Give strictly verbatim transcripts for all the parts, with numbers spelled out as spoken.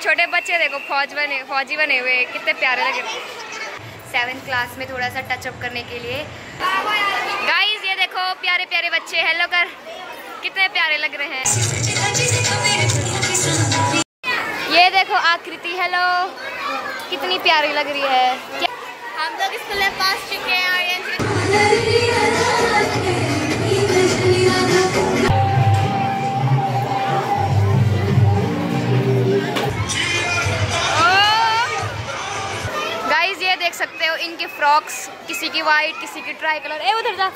छोटे बच्चे देखो फौज बने फौजी बने हुए, कितने प्यारे लगे। सेवेंथ क्लास में थोड़ा सा टचअप करने के लिए। गाइस ये देखो प्यारे प्यारे बच्चे, हेलो कर, कितने प्यारे लग रहे हैं। ये देखो आकृति, हेलो, कितनी प्यारी लग रही है। हम लोग स्कूल में पास चुके हैं और गाइस ये देख सकते हो इनकी फ्रॉक्स, किसी की वाइट किसी की ट्राई कलर। ए उधर जा।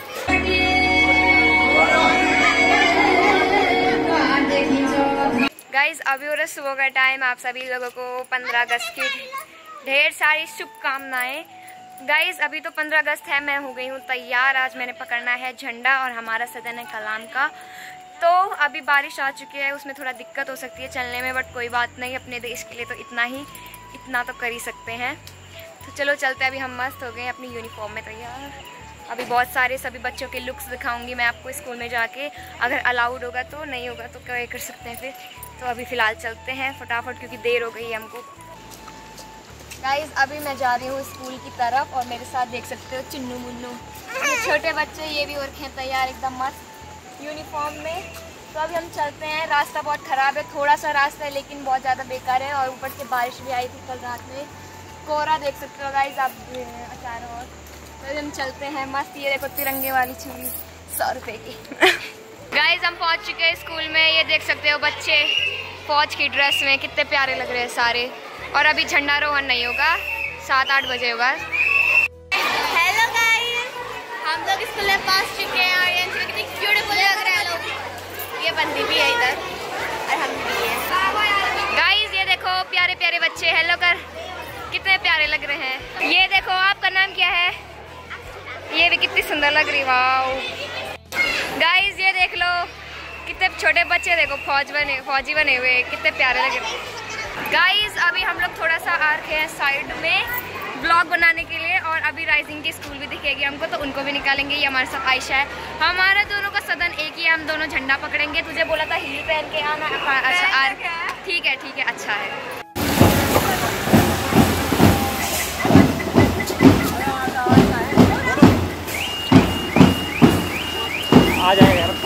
गाइस अभी हो रहा सुबह का टाइम। आप सभी लोगों को पंद्रह अगस्त की ढेर सारी शुभकामनाएं। गाइस अभी तो पंद्रह अगस्त है, मैं हो गई हूँ तैयार। आज मैंने पकड़ना है झंडा और हमारा सदन है कलाम का। तो अभी बारिश आ चुकी है, उसमें थोड़ा दिक्कत हो सकती है चलने में, बट कोई बात नहीं, अपने देश के लिए तो इतना ही इतना तो कर ही सकते हैं। तो चलो चलते हैं। अभी हम मस्त हो गए अपनी यूनिफॉर्म में तैयार। अभी बहुत सारे सभी बच्चों के लुक्स दिखाऊंगी मैं आपको स्कूल में जाके, अगर अलाउड होगा तो, नहीं होगा तो क्या कर सकते हैं फिर। तो अभी फ़िलहाल चलते हैं फटाफट क्योंकि देर हो गई है हमको। गाइस अभी मैं जा रही हूँ स्कूल की तरफ और मेरे साथ देख सकते हो चिन्नू मुन्नू, ये छोटे बच्चे, ये भी हो रखे हैं तैयार एकदम मस्त यूनिफॉर्म में। तो अभी हम चलते हैं। रास्ता बहुत ख़राब है, थोड़ा सा रास्ता है लेकिन बहुत ज़्यादा बेकार है और ऊपर से बारिश भी आई थी कल रात में। कोहरा देख सकते हो गाइस आप चारों ओर। तो हम चलते हैं मस्त। ये देखो तिरंगे वाली छुरी सौ रुपये की। गाइस हम पहुंच चुके हैं स्कूल में। ये देख सकते हो बच्चे फौज की ड्रेस में, कितने प्यारे लग रहे हैं सारे। और अभी झंडारोहण नहीं होगा, सात आठ बजे होगा। हेलो गाइस, हम लोग स्कूल में पहुंच चुके हैं और ये कितनी ब्यूटीफुल लग रहे हैं लोग। ये बंदी भी है इधर और हम भी है। गाइस ये देखो प्यारे प्यारे बच्चे, हेलो कर, कितने प्यारे लग रहे हैं। ये देखो आपका नाम क्या है? ये भी कितनी सुंदर लग रही, वाओ। गाइस ये देख लो कितने छोटे बच्चे देखो फौज बने फौजी बने हुए, कितने प्यारे लग रहे हैं। गाइस अभी हम लोग थोड़ा सा आ रखे हैं साइड में ब्लॉग बनाने के लिए और अभी राइजिंग की स्कूल भी दिखेगी हमको, तो उनको भी निकालेंगे। ये हमारे साथ आयशा है। हमारा दोनों का सदन एक ही है, हम दोनों झंडा पकड़ेंगे। तुझे बोला था हील पहन के आना। अच्छा आ ठीक है ठीक है अच्छा है। आ जाएगा यार।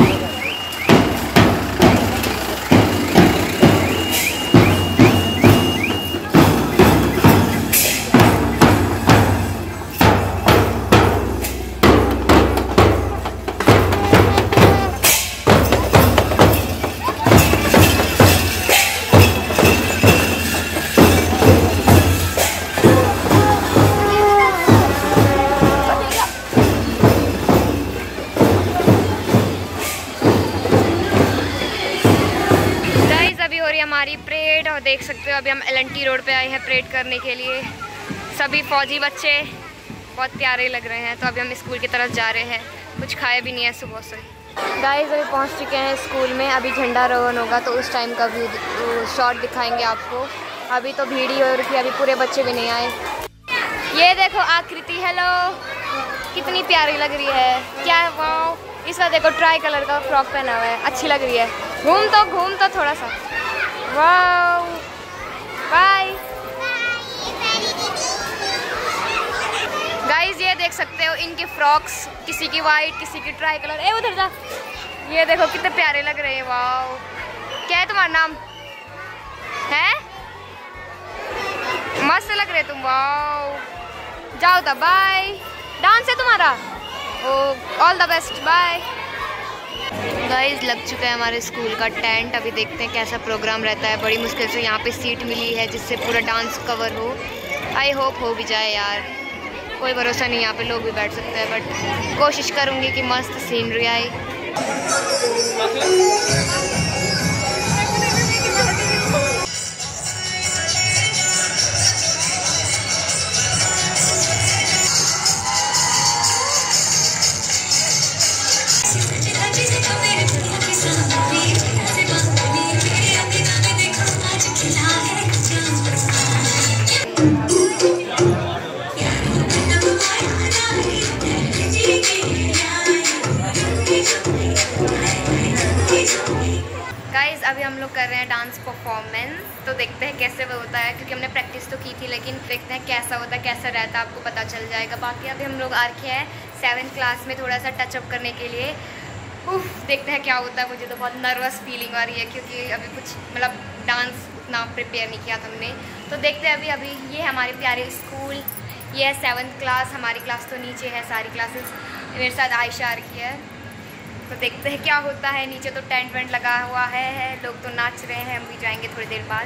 हमारी परेड और देख सकते हो अभी हम एल एन टी रोड पे आए हैं परेड करने के लिए। सभी फौजी बच्चे बहुत प्यारे लग रहे हैं। तो अभी हम स्कूल की तरफ जा रहे हैं, कुछ खाए भी नहीं है सुबह से। गाइस अभी पहुंच चुके हैं स्कूल में। अभी झंडारोहण होगा तो उस टाइम का भी शॉट दिखाएंगे आपको। अभी तो भीड़ ही हो रही, अभी पूरे बच्चे भी नहीं आए। ये देखो आकृति, हेलो, कितनी प्यारी लग रही है। क्या वाओ, इस बार देखो ट्राई कलर का फ्रॉक पहना हुआ है, अच्छी लग रही है। घूम तो घूम तो थोड़ा सा, वाओ, बाय। गाइस ये देख सकते हो इनकी फ्रॉक्स, किसी की वाइट किसी की ट्राई कलर। ए उधर जा। ये देखो कितने प्यारे लग रहे हैं, वाओ। क्या है तुम्हारा नाम? है मस्त लग रहे तुम, वाओ। जाओ तब, बाय। डांस है तुम्हारा? Oh all the best, bye. Guys लग चुका है हमारे स्कूल का टेंट। अभी देखते हैं कैसा प्रोग्राम रहता है। बड़ी मुश्किल से यहाँ पे सीट मिली है जिससे पूरा डांस कवर हो। आई होप हो भी जाए यार, कोई भरोसा नहीं, यहाँ पे लोग भी बैठ सकते हैं, बट कोशिश करूँगी कि मस्त सीनरी आए। गाइज अभी हम लोग कर रहे हैं डांस परफॉर्मेंस, तो देखते हैं कैसे वो होता है, क्योंकि हमने प्रैक्टिस तो की थी, लेकिन देखते हैं कैसा होता है, कैसा रहता है, आपको पता चल जाएगा। बाकी अभी हम लोग आ रखे हैं सेवन्थ क्लास में थोड़ा सा टचअप करने के लिए। उफ, देखते हैं क्या होता है। मुझे तो बहुत नर्वस फीलिंग आ रही है, क्योंकि अभी कुछ मतलब डांस उतना प्रिपेयर नहीं किया था हमने। तो देखते हैं अभी अभी ये हमारे प्यारे स्कूल, ये है सेवन्थ क्लास। हमारी क्लास तो नीचे है, सारी क्लासेस। मेरे साथ आयशा आ रखी है, तो देखते हैं क्या होता है। नीचे तो टेंट वेंट लगा हुआ है, है लोग तो नाच रहे हैं। हम भी जाएंगे थोड़ी देर बाद।